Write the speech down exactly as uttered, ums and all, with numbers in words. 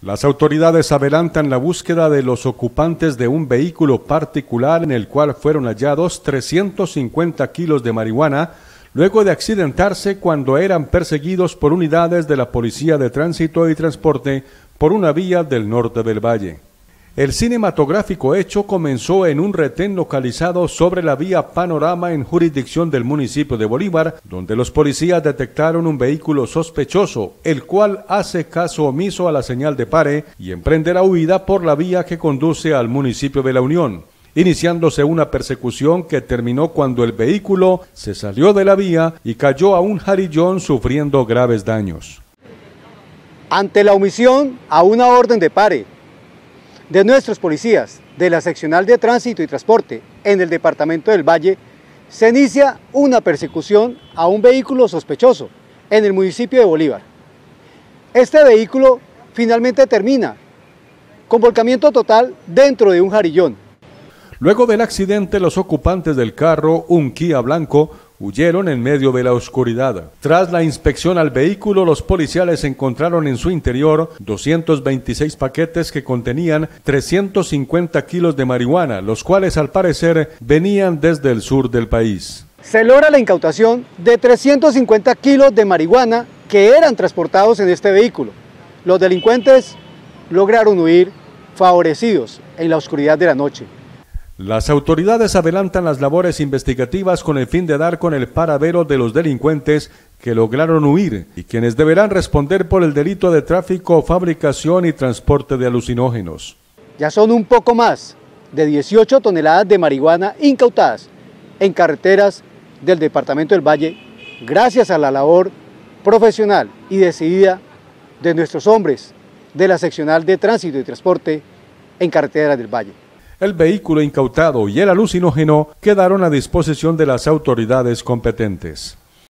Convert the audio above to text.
Las autoridades adelantan la búsqueda de los ocupantes de un vehículo particular en el cual fueron hallados trescientos cincuenta kilos de marihuana luego de accidentarse cuando eran perseguidos por unidades de la Policía de Tránsito y Transporte por una vía del norte del valle. El cinematográfico hecho comenzó en un retén localizado sobre la vía Panorama en jurisdicción del municipio de Bolívar, donde los policías detectaron un vehículo sospechoso, el cual hace caso omiso a la señal de pare y emprende la huida por la vía que conduce al municipio de La Unión, iniciándose una persecución que terminó cuando el vehículo se salió de la vía y cayó a un jarillón sufriendo graves daños. Ante la omisión a una orden de pare de nuestros policías de la Seccional de Tránsito y Transporte en el departamento del Valle, se inicia una persecución a un vehículo sospechoso en el municipio de Bolívar. Este vehículo finalmente termina con volcamiento total dentro de un jarillón. Luego del accidente, los ocupantes del carro, un Kia blanco, huyeron en medio de la oscuridad. Tras la inspección al vehículo, los policiales encontraron en su interior doscientos veintiséis paquetes que contenían trescientos cincuenta kilos de marihuana, los cuales al parecer venían desde el sur del país. Se logra la incautación de trescientos cincuenta kilos de marihuana que eran transportados en este vehículo. Los delincuentes lograron huir favorecidos en la oscuridad de la noche. Las autoridades adelantan las labores investigativas con el fin de dar con el paradero de los delincuentes que lograron huir y quienes deberán responder por el delito de tráfico, fabricación y transporte de alucinógenos. Ya son un poco más de dieciocho toneladas de marihuana incautadas en carreteras del departamento del Valle, gracias a la labor profesional y decidida de nuestros hombres de la Seccional de Tránsito y Transporte en carreteras del Valle. El vehículo incautado y el alucinógeno quedaron a disposición de las autoridades competentes.